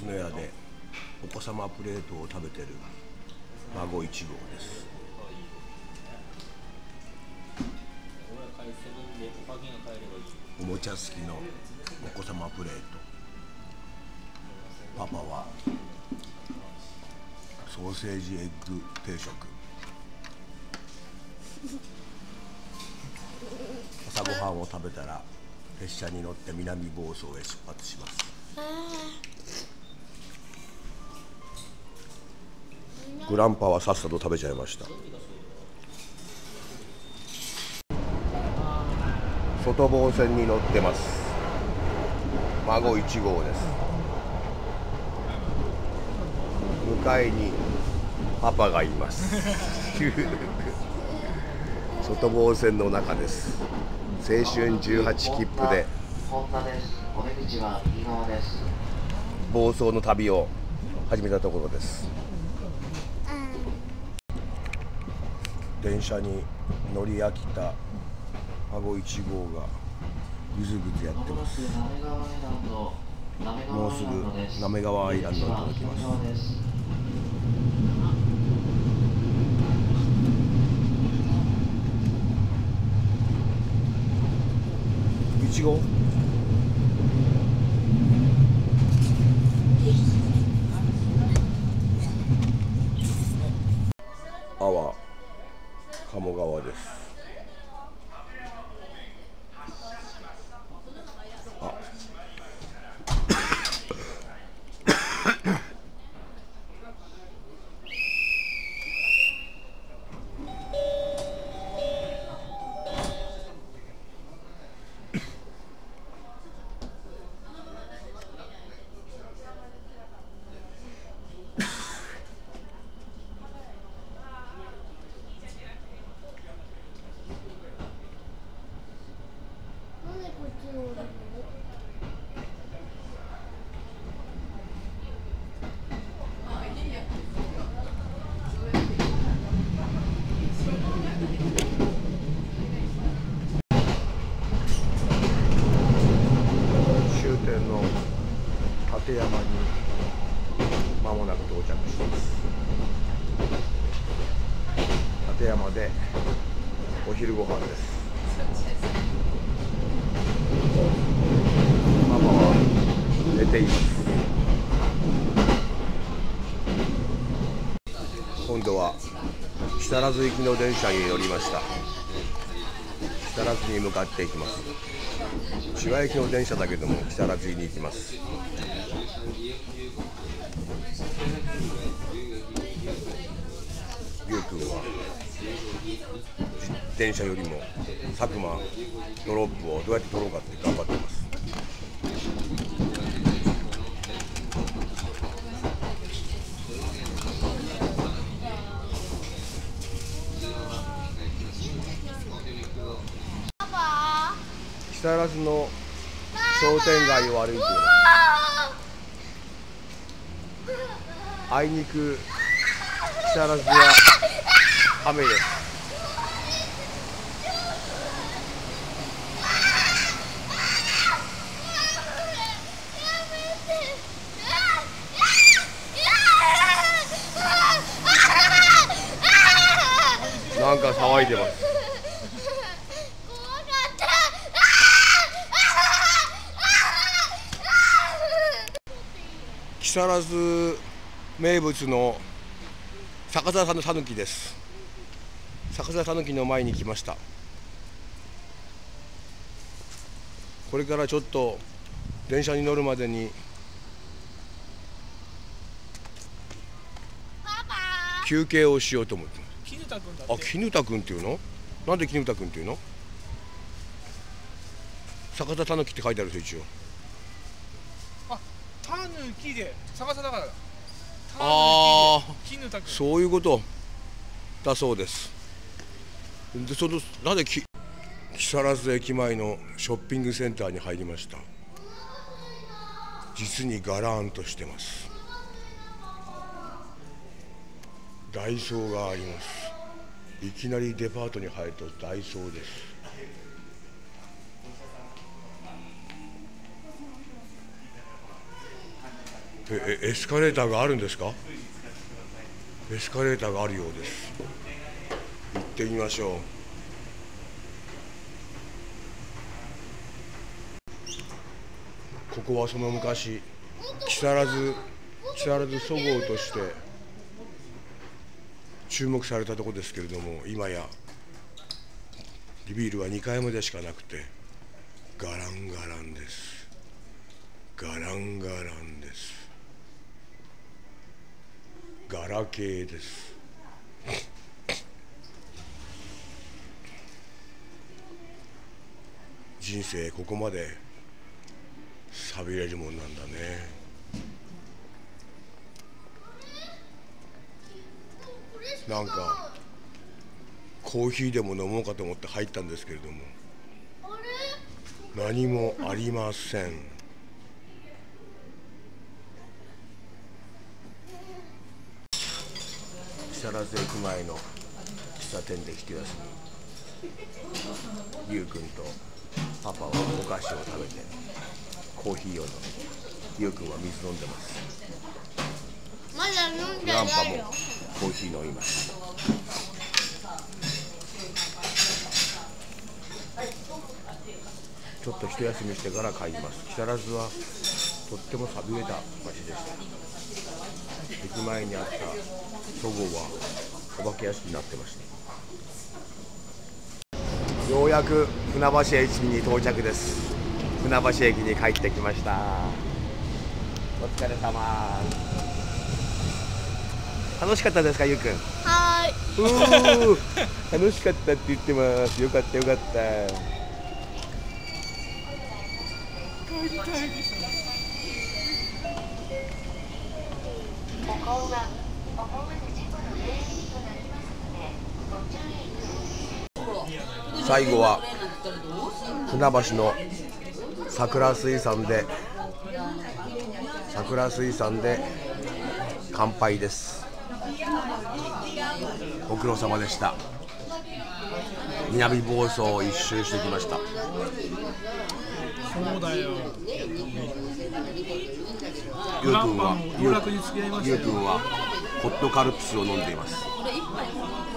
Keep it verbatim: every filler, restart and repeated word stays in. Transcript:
つの屋でお子様プレートを食べてる孫いち号です。おもちゃ好きのお子様プレート。パパはソーセージエッグ定食。朝ごはんを食べたら列車に乗って南房総へ出発します。グランパはさっさと食べちゃいました。外房線に乗ってます。孫いち号です。向かいにパパがいます外房線の中です。青春じゅうはち切符で房総の旅を始めたところです。電車に乗り飽きた孫いち号がぐずぐずやってます。もうすぐ滑川アイランドに届きます。いち号阿波鴨川です。あ終点の立山に間もなく到着します。立山でお昼ご飯です。ママは寝ています。今度は木更津行きの電車に乗りました。木更津に向かっていきます。千葉行きの電車だけども木更津に行きます。りゅうくんは電車よりも佐久間ドロップをどうやって取ろうかって頑張っています。木更津の商店街を歩いています。あいにく木更津は雨です。なんか騒いでます。木更津名物の逆さたぬきです。逆さたぬきの前に来ました。これからちょっと電車に乗るまでに休憩をしようと思ってます。 絹田君だって。 あ、絹田君っていうの？なんで絹田君っていうの？逆さたぬきって書いてあるんですよ、一応。 あ、たぬきで逆さだから。 ああ、 絹田君。 そういうことだそうです。で、そのなぜき木更津駅前のショッピングセンターに入りました。実にガラーンとしてます。ダイソーがあります。いきなりデパートに入るとダイソーです。 えエスカレーターがあるんですか？エスカレーターがあるようです。行ってみましょう。ここはその昔木更津木更津そごうとして注目されたところですけれども、今やビールはにかいまでしかなくてガランガランです。ガランガランです。ガラケーです。人生ここまで寂れるもんなんだね。なんかコーヒーでも飲もうかと思って入ったんですけれども、何もありません。木更津駅前の喫茶店で一休み、ゆうくんとパパはお菓子を食べてコーヒーを飲み、ゆうくんは水飲んでます。 まだ飲んでグランパもないよ。 コーヒー飲みます。ちょっと一休みしてから帰ります。木更津はとっても寂れた街でした。駅前にあったそごうはお化け屋敷になってました。ようやく船橋駅に到着です。船橋駅に帰ってきました。お疲れ様。楽しかったですか、ゆうくん。 はーい。 うー楽しかったって言ってます。よかったよかった。 帰りたいです。 最後は船橋の桜水産で桜水産で乾杯です。ご苦労様でした。南房総を一周してきました。 そうだよ。 ゆうくんはグランパンも道楽に付き合いましたよ。 ゆうくんはホットカルピスを飲んでいます。